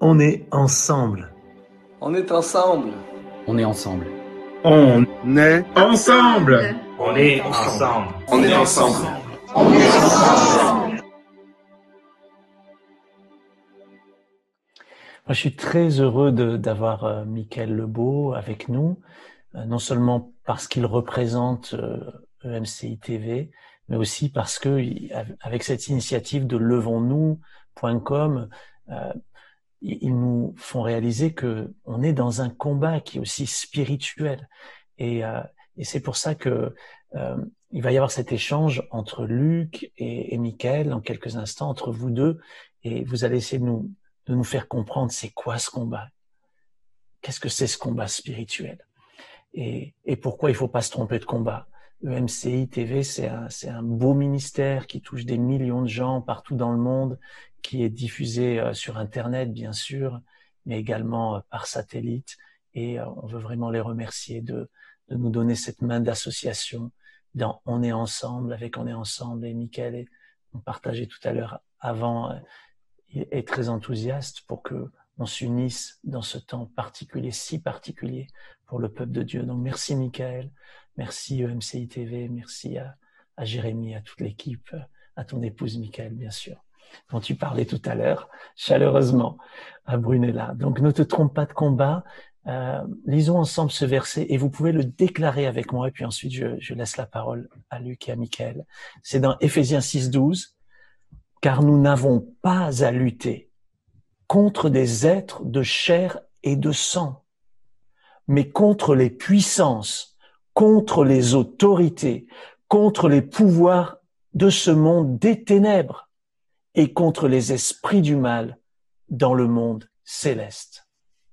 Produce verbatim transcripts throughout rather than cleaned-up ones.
On est ensemble. On est ensemble. On est ensemble. On est ensemble. On est ensemble. On est ensemble. On est ensemble. Moi, je suis très heureux de, d'avoir euh, Michael Lebeau avec nous, euh, non seulement parce qu'il représente euh, E M C I T V, mais aussi parce que, il, avec cette initiative de levons-nous point com, euh, ils nous font réaliser que on est dans un combat qui est aussi spirituel. Et, euh, et c'est pour ça que euh, il va y avoir cet échange entre Luc et, et Michael en quelques instants, entre vous deux, et vous allez essayer de nous, de nous faire comprendre c'est quoi ce combat. Qu'est-ce que c'est ce combat spirituel? Et, et pourquoi il faut pas se tromper de combat? E M C I T V, c'est un, c'est un beau ministère qui touche des millions de gens partout dans le monde, qui est diffusé euh, sur Internet, bien sûr, mais également euh, par satellite. Et euh, on veut vraiment les remercier de, de nous donner cette main d'association dans On est ensemble, avec On est ensemble. Et Michael, et on partageait tout à l'heure avant, euh, est très enthousiaste pour que on s'unisse dans ce temps particulier, si particulier pour le peuple de Dieu. Donc merci Michael, merci E M C I T V, merci à, à Jérémy, à toute l'équipe, à ton épouse Michael bien sûr, dont tu parlais tout à l'heure chaleureusement à Brunella. Donc ne te trompe pas de combat, euh, lisons ensemble ce verset et vous pouvez le déclarer avec moi et puis ensuite je, je laisse la parole à Luc et à Michael. C'est dans Éphésiens six douze. Car nous n'avons pas à lutter contre des êtres de chair et de sang, mais contre les puissances, contre les autorités, contre les pouvoirs de ce monde des ténèbres et contre les esprits du mal dans le monde céleste.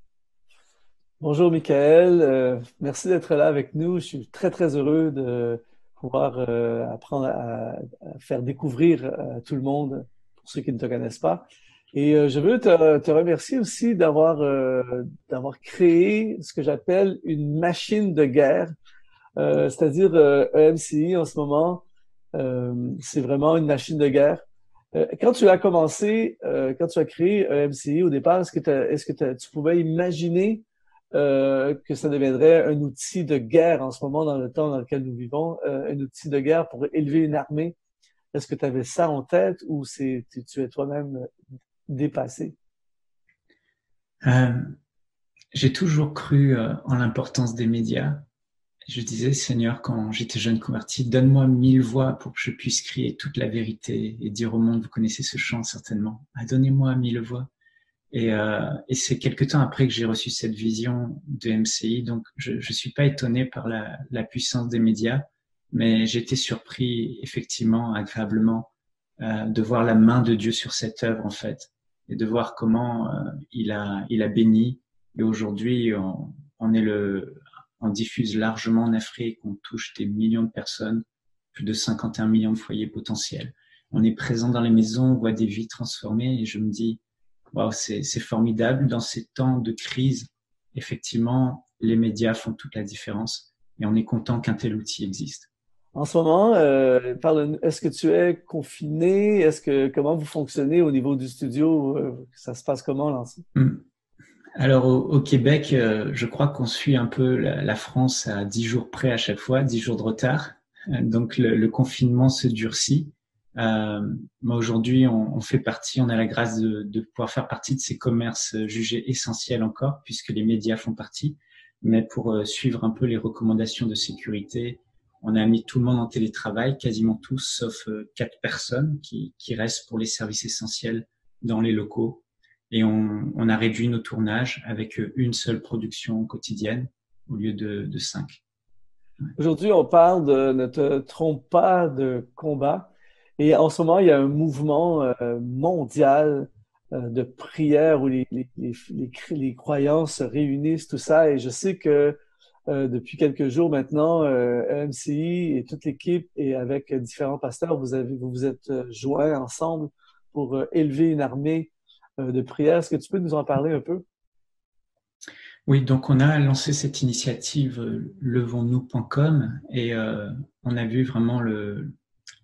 Bonjour Michael, euh, merci d'être là avec nous. Je suis très très heureux de pouvoir euh, apprendre à, à faire découvrir à tout le monde, pour ceux qui ne te connaissent pas. Et euh, je veux te, te remercier aussi d'avoir euh, d'avoir créé ce que j'appelle une machine de guerre, euh, c'est-à-dire euh, E M C I en ce moment, euh, c'est vraiment une machine de guerre. Euh, quand tu as commencé, euh, quand tu as créé E M C I au départ, est-ce que, est-ce que tu pouvais imaginer Euh, que ça deviendrait un outil de guerre en ce moment, dans le temps dans lequel nous vivons, euh, un outil de guerre pour élever une armée? Est-ce que tu avais ça en tête ou c'est tu, tu es toi-même dépassé? Euh, j'ai toujours cru euh, en l'importance des médias. Je disais, Seigneur, quand j'étais jeune converti, donne-moi mille voix pour que je puisse crier toute la vérité et dire au monde, vous connaissez ce chant certainement, ah, donnez-moi mille voix. Et, euh, et c'est quelque temps après que j'ai reçu cette vision de M C I, donc je ne suis pas étonné par la, la puissance des médias, mais j'étais surpris effectivement, agréablement, euh, de voir la main de Dieu sur cette œuvre en fait, et de voir comment euh, il a il a béni. Et aujourd'hui, on, on est le, on diffuse largement en Afrique, on touche des millions de personnes, plus de cinquante et un millions de foyers potentiels. On est présent dans les maisons, on voit des vies transformées, et je me dis Wow, c'est, c'est formidable. Dans ces temps de crise, effectivement, les médias font toute la différence et on est content qu'un tel outil existe. En ce moment, euh, parle, est-ce que tu es confiné? Est-ce que comment vous fonctionnez au niveau du studio? Ça se passe comment là? Hum. Alors au, au Québec, euh, je crois qu'on suit un peu la, la France à dix jours près à chaque fois, dix jours de retard. Euh, donc le, le confinement se durcit. Euh, moi aujourd'hui, on, on fait partie, on a la grâce de, de pouvoir faire partie de ces commerces jugés essentiels encore, puisque les médias font partie. Mais pour euh, suivre un peu les recommandations de sécurité, on a mis tout le monde en télétravail, quasiment tous, sauf euh, quatre personnes qui, qui restent pour les services essentiels dans les locaux. Et on, on a réduit nos tournages avec une seule production quotidienne au lieu de, de cinq. Ouais. Aujourd'hui, on parle de ne te trompe pas de combat. Et en ce moment, il y a un mouvement euh, mondial euh, de prière où les, les, les, les, les croyants se réunissent, tout ça. Et je sais que euh, depuis quelques jours maintenant, euh, E M C I et toute l'équipe et avec différents pasteurs, vous avez, vous vous êtes joints ensemble pour euh, élever une armée euh, de prière. Est-ce que tu peux nous en parler un peu? Oui, donc on a lancé cette initiative euh, levons nous point com et euh, on a vu vraiment le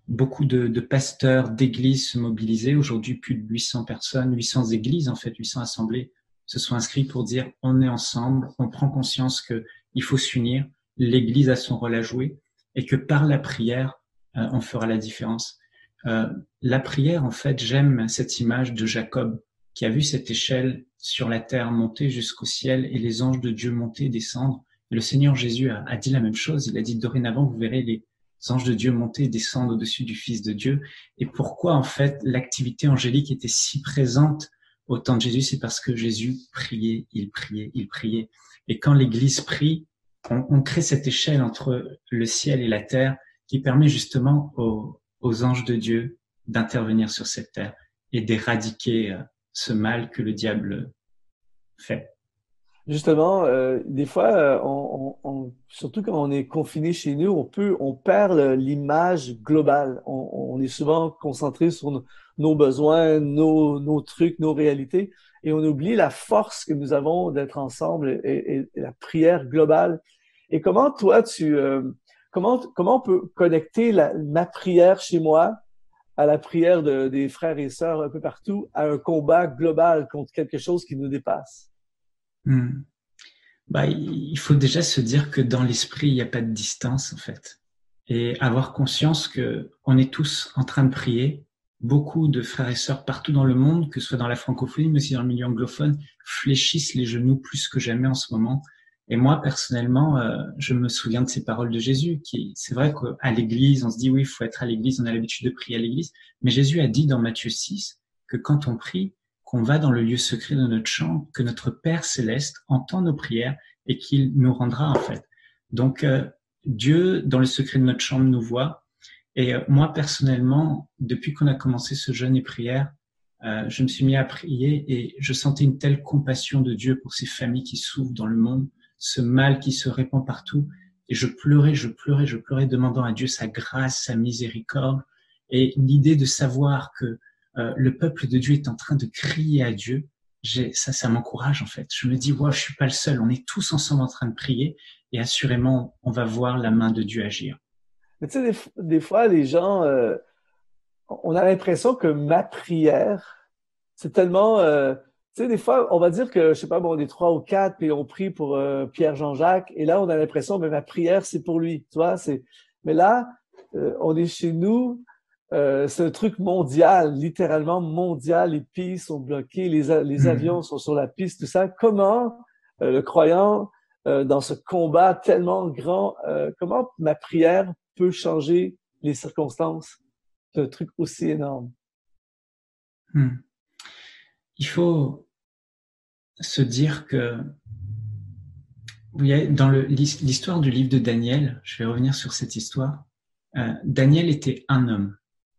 beaucoup de, de pasteurs, d'églises se mobilisaient. Aujourd'hui, plus de huit cents personnes, huit cents églises, en fait, huit cents assemblées se sont inscrits pour dire on est ensemble, on prend conscience que il faut s'unir, l'église a son rôle à jouer et que par la prière, euh, on fera la différence. Euh, la prière, en fait, j'aime cette image de Jacob qui a vu cette échelle sur la terre monter jusqu'au ciel et les anges de Dieu monter et descendre. Et le Seigneur Jésus a, a dit la même chose. Il a dit dorénavant, vous verrez les anges de Dieu monter et descendre au-dessus du Fils de Dieu. Et pourquoi, en fait, l'activité angélique était si présente au temps de Jésus? C'est parce que Jésus priait, il priait, il priait. Et quand l'Église prie, on, on crée cette échelle entre le ciel et la terre qui permet justement aux, aux anges de Dieu d'intervenir sur cette terre et d'éradiquer ce mal que le diable fait. Justement, euh, des fois, euh, on, on, on, surtout quand on est confiné chez nous, on peut, on perd le- l'image globale. On, on est souvent concentré sur nos, nos besoins, nos, nos trucs, nos réalités, et on oublie la force que nous avons d'être ensemble et, et- et la prière globale. Et comment toi, tu, euh, comment, comment on peut connecter la, ma prière chez moi à la prière de, des frères et sœurs un peu partout, à un combat global contre quelque chose qui nous dépasse? Hmm. Bah, il faut déjà se dire que dans l'esprit, il n'y a pas de distance, en fait. Et avoir conscience que on est tous en train de prier. Beaucoup de frères et sœurs partout dans le monde, que ce soit dans la francophonie, mais aussi dans le milieu anglophone, fléchissent les genoux plus que jamais en ce moment. Et moi, personnellement, euh, je me souviens de ces paroles de Jésus, qui, c'est vrai qu'à l'église, on se dit, oui, il faut être à l'église, on a l'habitude de prier à l'église. Mais Jésus a dit dans Matthieu six que quand on prie, qu'on va dans le lieu secret de notre chambre, que notre Père céleste entend nos prières et qu'il nous rendra, en fait. Donc, euh, Dieu, dans le secret de notre chambre, nous voit. Et euh, moi, personnellement, depuis qu'on a commencé ce jeûne et prière, euh, je me suis mis à prier et je sentais une telle compassion de Dieu pour ces familles qui souffrent dans le monde, ce mal qui se répand partout. Et je pleurais, je pleurais, je pleurais, demandant à Dieu sa grâce, sa miséricorde. Et l'idée de savoir que euh, le peuple de Dieu est en train de crier à Dieu, j'ai, ça, ça m'encourage en fait. Je me dis, wow, je suis pas le seul, on est tous ensemble en train de prier et assurément, on va voir la main de Dieu agir. Mais tu sais, des, des fois, les gens, euh, on a l'impression que ma prière, c'est tellement, euh, tu sais, des fois, on va dire que, je sais pas, bon, on est trois ou quatre, puis on prie pour euh, Pierre-Jean-Jacques, et là, on a l'impression que ma prière, c'est pour lui, tu vois, c'est, mais là, euh, on est chez nous, euh, c'est un truc mondial, littéralement mondial, les pistes sont bloquées, les, a- les Hmm. avions sont sur la piste, tout ça. Comment euh, le croyant, euh, dans ce combat tellement grand, euh, comment ma prière peut changer les circonstances d'un truc aussi énorme? Hmm. Il faut se dire que vous voyez, dans le, l'histoire du livre de Daniel, je vais revenir sur cette histoire. Euh, Daniel était un homme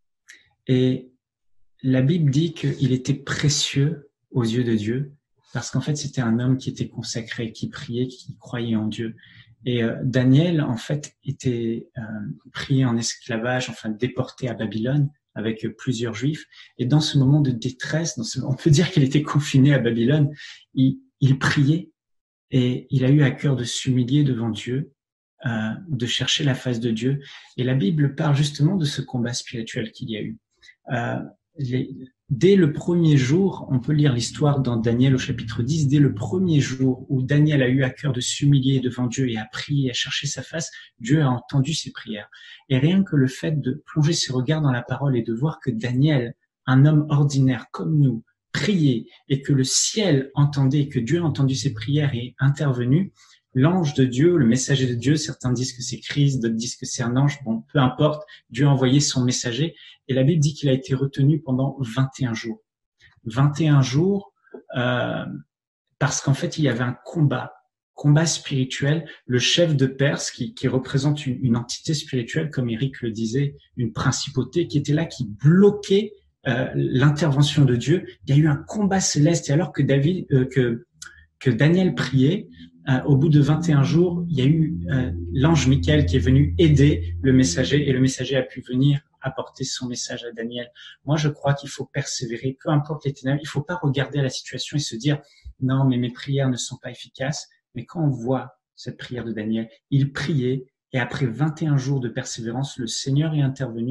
et la Bible dit qu'il était précieux aux yeux de Dieu parce qu'en fait c'était un homme qui était consacré, qui priait, qui croyait en Dieu. Et euh, Daniel en fait était euh, pris en esclavage, enfin déporté à Babylone avec euh, plusieurs Juifs. Et dans ce moment de détresse, dans ce, on peut dire qu'il était confiné à Babylone, il, il priait. Et il a eu à cœur de s'humilier devant Dieu, euh, de chercher la face de Dieu. Et la Bible parle justement de ce combat spirituel qu'il y a eu. Euh, les, dès le premier jour, on peut lire l'histoire dans Daniel au chapitre dix, dès le premier jour où Daniel a eu à cœur de s'humilier devant Dieu et a prié, a cherché sa face, Dieu a entendu ses prières. Et rien que le fait de plonger ses regards dans la parole et de voir que Daniel, un homme ordinaire comme nous, prier et que le ciel entendait, que Dieu a entendu ses prières et est intervenu, l'ange de Dieu, le messager de Dieu, certains disent que c'est Christ, d'autres disent que c'est un ange, bon, peu importe, Dieu a envoyé son messager et la Bible dit qu'il a été retenu pendant vingt et un jours. vingt et un jours, euh, parce qu'en fait, il y avait un combat, combat spirituel. Le chef de Perse, qui, qui représente une, une entité spirituelle, comme Éric le disait, une principauté qui était là, qui bloquait Euh, l'intervention de Dieu. Il y a eu un combat céleste et alors que David, euh, que que Daniel priait, euh, au bout de vingt et un jours, il y a eu euh, l'ange Michael qui est venu aider le messager et le messager a pu venir apporter son message à Daniel. Moi, je crois qu'il faut persévérer, peu importe les ténèbres. Il faut pas regarder la situation et se dire non, mais mes prières ne sont pas efficaces. Mais quand on voit cette prière de Daniel, il priait. Et après vingt et un jours de persévérance, le Seigneur est intervenu.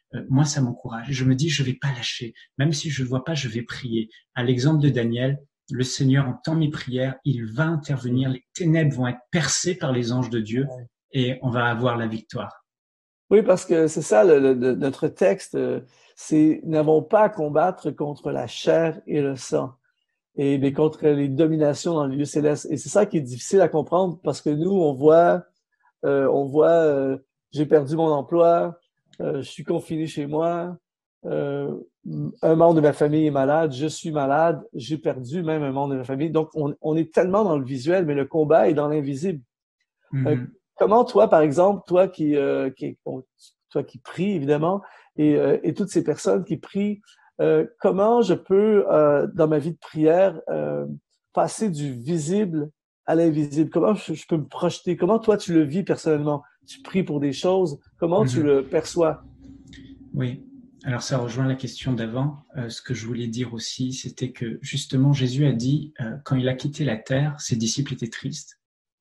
euh, moi, ça m'encourage. Je me dis, je vais pas lâcher. Même si je ne vois pas, je vais prier. À l'exemple de Daniel, le Seigneur entend mes prières, il va intervenir, les ténèbres vont être percées par les anges de Dieu et on va avoir la victoire. Oui, parce que c'est ça, le, le, notre texte, c'est « Nous n'avons pas à combattre contre la chair et le sang ». Et mais contre les dominations dans les lieux célestes. Et c'est ça qui est difficile à comprendre parce que nous, on voit, euh, on voit, euh, j'ai perdu mon emploi, euh, je suis confiné chez moi, euh, un membre de ma famille est malade, je suis malade, j'ai perdu même un membre de ma famille. Donc, on, on est tellement dans le visuel, mais le combat est dans l'invisible. Mm-hmm. Euh, comment toi, par exemple, toi qui, euh, qui, toi qui pries évidemment, et, euh, et toutes ces personnes qui prient, Euh, comment je peux, euh, dans ma vie de prière, euh, passer du visible à l'invisible? Comment je, je peux me projeter? Comment toi, tu le vis personnellement? Tu pries pour des choses. Comment mm-hmm. tu le perçois? Oui. Alors, ça rejoint la question d'avant. Euh, ce que je voulais dire aussi, c'était que justement, Jésus a dit, euh, quand il a quitté la terre, ses disciples étaient tristes.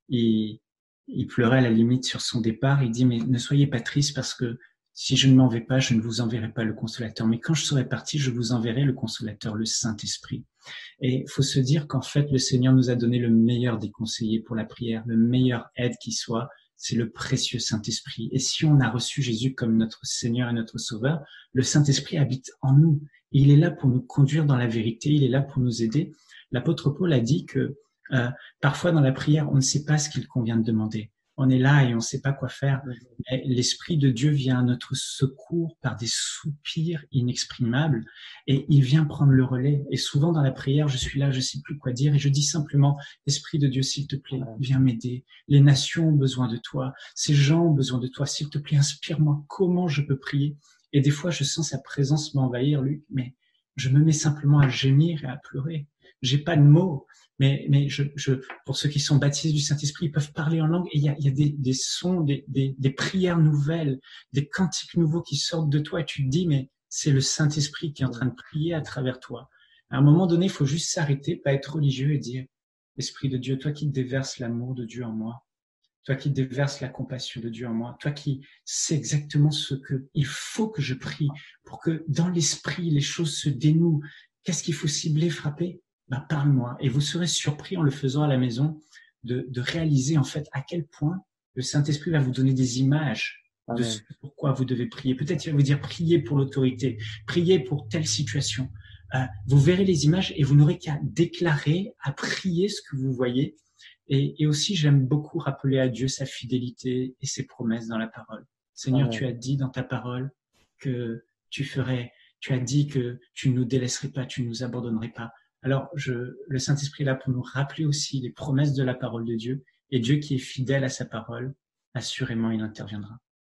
Et il pleurait à la limite sur son départ. Il dit, mais ne soyez pas tristes parce que si je ne m'en vais pas, je ne vous enverrai pas le Consolateur. Mais quand je serai parti, je vous enverrai le Consolateur, le Saint-Esprit. Et il faut se dire qu'en fait, le Seigneur nous a donné le meilleur des conseillers pour la prière, le meilleur aide qui soit, c'est le précieux Saint-Esprit. Et si on a reçu Jésus comme notre Seigneur et notre Sauveur, le Saint-Esprit habite en nous. Et il est là pour nous conduire dans la vérité, il est là pour nous aider. L'apôtre Paul a dit que euh, parfois dans la prière, on ne sait pas ce qu'il convient de demander. On est là et on ne sait pas quoi faire. Mais l'Esprit de Dieu vient à notre secours par des soupirs inexprimables et il vient prendre le relais. Et souvent dans la prière, je suis là, je ne sais plus quoi dire et je dis simplement, Esprit de Dieu, s'il te plaît, viens m'aider. Les nations ont besoin de toi. Ces gens ont besoin de toi. S'il te plaît, inspire-moi. Comment je peux prier? Et des fois, je sens sa présence m'envahir, Luc, mais je me mets simplement à gémir et à pleurer. J'ai pas de mots. Mais, mais je, je, pour ceux qui sont baptisés du Saint-Esprit, ils peuvent parler en langue et il y a, il y a des, des sons, des, des, des prières nouvelles, des cantiques nouveaux qui sortent de toi et tu te dis, mais c'est le Saint-Esprit qui est en train de prier à travers toi. À un moment donné, il faut juste s'arrêter, pas être religieux et dire, Esprit de Dieu, toi qui déverses l'amour de Dieu en moi, toi qui déverses la compassion de Dieu en moi, toi qui sais exactement ce que il faut que je prie pour que dans l'esprit, les choses se dénouent. Qu'est-ce qu'il faut cibler, frapper? Ben, parle-moi. Et vous serez surpris en le faisant à la maison de, de réaliser en fait à quel point le Saint-Esprit va vous donner des images de ce pourquoi vous devez prier. Peut-être il va vous dire priez pour l'autorité, priez pour telle situation. Euh, vous verrez les images et vous n'aurez qu'à déclarer, à prier ce que vous voyez. Et, et aussi, j'aime beaucoup rappeler à Dieu sa fidélité et ses promesses dans la parole. Seigneur, Amen. Tu as dit dans ta parole que tu ferais, tu as dit que tu ne nous délaisserais pas, tu ne nous abandonnerais pas. Alors, je, le Saint-Esprit est là pour nous rappeler aussi les promesses de la parole de Dieu. Et Dieu qui est fidèle à sa parole, assurément, il interviendra.